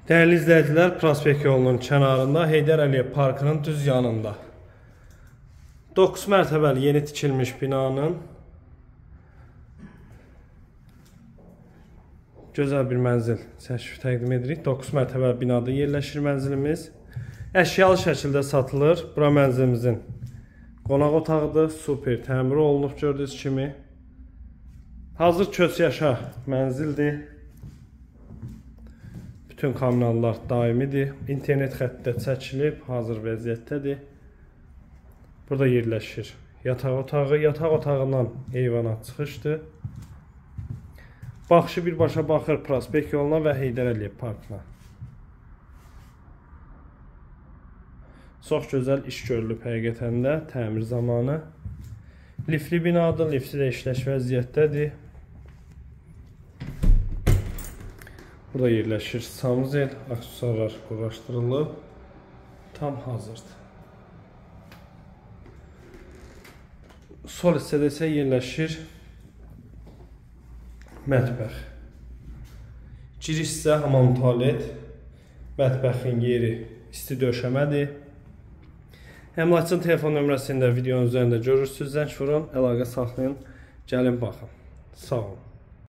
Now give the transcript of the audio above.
Değerli izləyicilər, Prospekt yolunun kənarında Heydər Əliyev Parkının düz yanında 9 mərtəbəli yeni tikilmiş binanın gözəl bir mənzil təqdim edirik. 9 mərtəbəli binada yerləşir mənzilimiz. Əşyalı şəkildə satılır. Bura mənzilimizin qonaq otağıdır. Super təmir olunub gördüyünüz kimi. Hazır köç yaşa mənzildir. Bütün kommunallar daimidir. İnternet xətti də çəkilib, hazır vəziyyətdədir. Burada yerləşir yataq otağı. Yataq otağından eyvana çıxışdır. Baxışı birbaşa baxır Prospekt yoluna və Heydər Əliyev Parkına. Çox gözəl iş görülüb həqiqətən də təmir zamanı. Liftli binadır, lifti də işləş vəziyyətdədir. Burada yerləşir sanuzel, aksesuarlar quraşdırılıb, tam hazırdır. Sol hissədə isə yerləşir mətbəx. Giriş isə hamam tualet, mətbəxin yeri isti döşəmədir. Əmlakçının telefon nömrəsində videonun üzərində görürsünüz, zəng vurun, əlaqə saxlayın, gəlin baxın. Sağ olun.